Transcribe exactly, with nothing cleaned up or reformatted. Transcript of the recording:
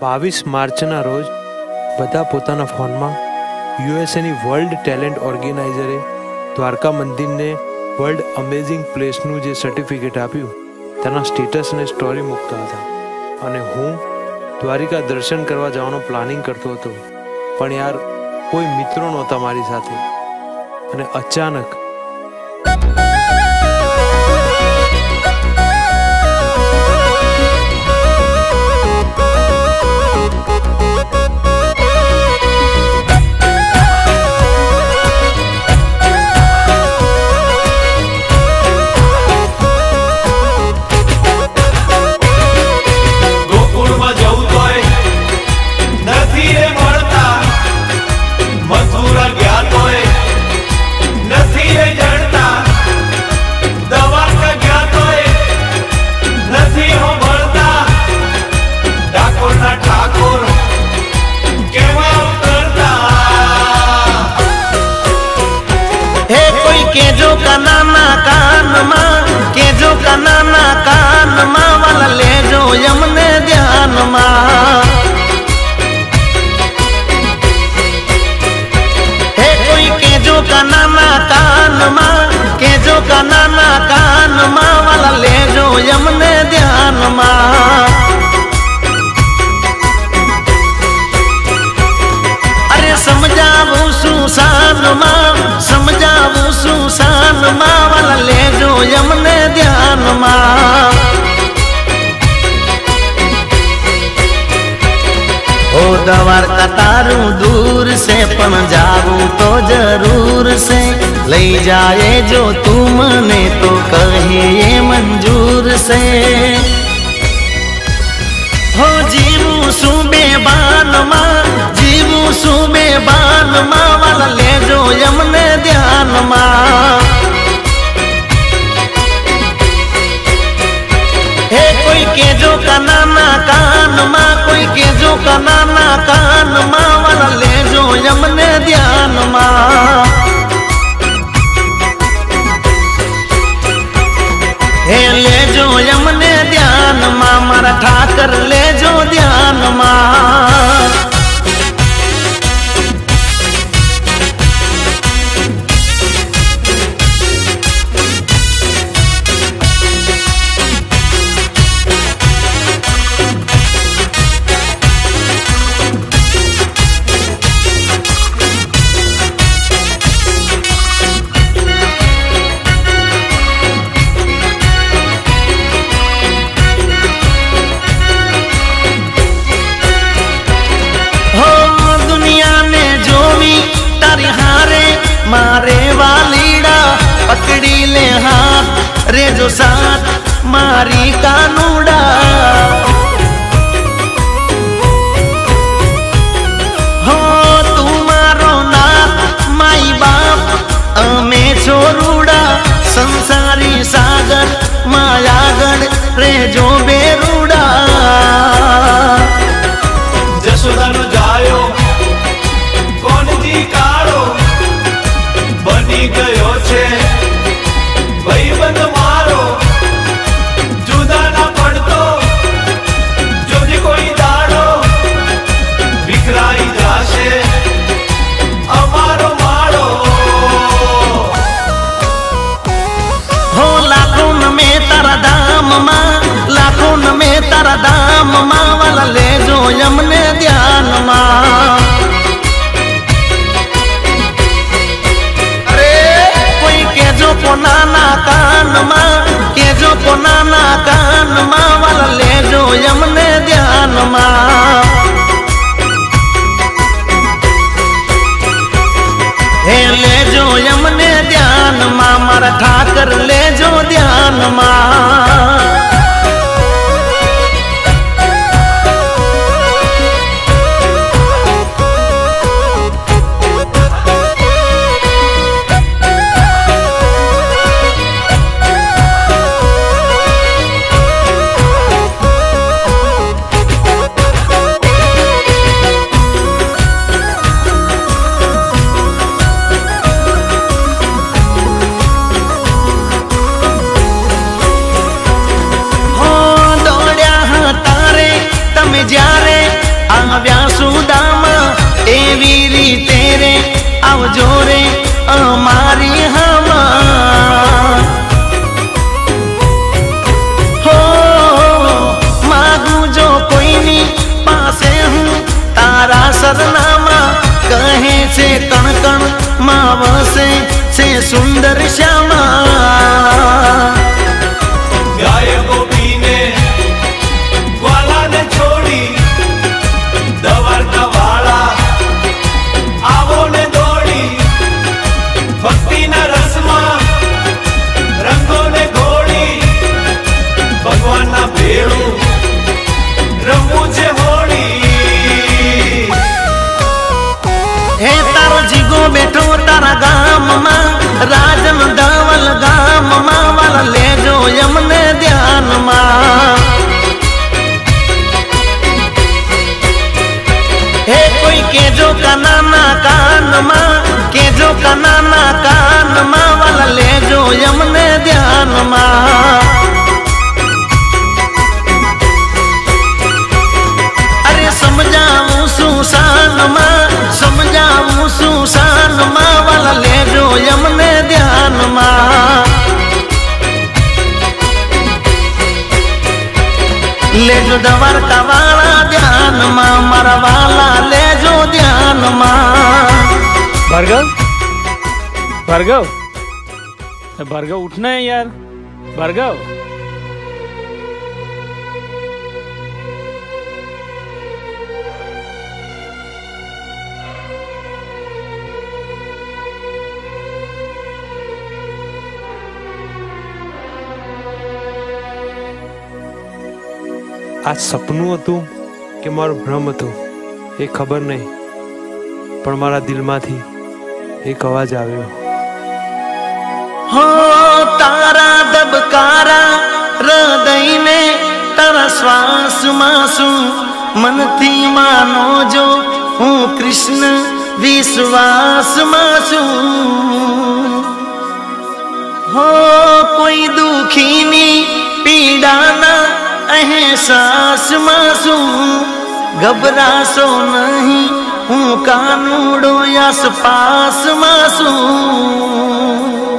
बावीस मार्चना रोज बधा पोताना फोन में यूएसए वर्ल्ड टेलेंट ऑर्गेनाइजरे द्वारका मंदिर ने वर्ल्ड अमेजिंग प्लेसनु जे सर्टिफिकेट आप्यु तेना स्टेटस ने स्टोरी मूकता था अने हूँ द्वारिका दर्शन करवा जवानो प्लानिंग करतो हतो पण यार कोई मित्रों नहोता मारी साथे अने अचानक केजो का नाना कान मां केजो का नाना कान मां वाला ले जो यमने ध्यान मां हे कोई केजो का नाना कान मां केजो का नाना कान मां वाला ले जो यमने ध्यान मां अरे समझावू सुसान मां समझावू सुसान मां वाला ले जो यमने ध्यान मां ओ द्वारका तारू दूर से पण जावू तो जरूर से लई जाए जो तू मने तो कहे ये मंजूर से हो जीवू सु बेबान मां जीवू सु बेबान मां वाला ले जो यमने ध्यान मां हे कोई केजो का नाना कान मां कोई केजो का नाना कान मां वाला ले जो यमने ध्यान मां हे ले जो यमने ध्यान मां मारा ठाकर ले जो ध्यान मां मारे वालीड़ा पकड़ी ले हाथ रे जो साथ मारी कानूड़ा हो तुम्हारो नाथ माई बाप अमे छोरूड़ा संसारी सागर मायागढ़ रे जो बेरूड़ा जसोदानो जायो कोन जी काड़ो बनी गयो छे भाईबंध मारो जुदा ना पड़तो जो जी कोई दाड़ो विखराई जाशे अमारो मारो हो लाखों में तारा दाम मां लाखों में तारा दाम मां वाला ले जो यमने ध्यान मां को नाना कान मां केजो को नाना कान मां वाला ले जो यमने ध्यान मां हे ले जो यमने ध्यान मां मारा ठाकर ले जो ध्यान मां આવ્યા સુદામા એવી રીતે રે આવજો રે અમારી હમા હો માગું જો કોઈની પાસે હું તારા સરનામા કહે છે કણ કણ માં વસે છે સુંદર શ્યામા ગાય ગોપીને ગ્વાલાને છોડી દ્વારકા વાળા આવો ને દોડી ભક્તિના રસમાં રંગોને ઘોડી ભગવાનના ભેળું રમવું છે હોળી હે તારો જીગો બેઠો તારા ગામમાં રાજન ધવલ ગામમાં વાલા લેજો યમને ધ્યાનમાં હે કોઈ કેજો કનાના કાનમાં કેજો કનાના કાનમાં વાલા લેજો યમને ધ્યાનમાં અરે સમજાવું શું શાનમાં સમજાવું શું શાનમાં વાલા લેજો યમને ધ્યાનમાં લેજો દ્વારકા વાળા ધ્યાનમાં મારા વાલા લેજો ધ્યાનમાં भार्गव भार्गव भार्गव उठना है यार भार्गव આ સપનું હતું કે મારું ભ્રમ હતું એ ખબર નહીં, પણ મારા દિલમાંથી એક અવાજ આવ્યો. હો તારા દબકારા હૃદયને તારા શ્વાસમાં શું મનથી માનો જો હું કૃષ્ણ વિશ્વાસમાં છું. હો કોઈ દુખીની પીડાના અહેસાસમાં છું ગભરાશો નહીં હું કાનુડો આસપાસમાં છું.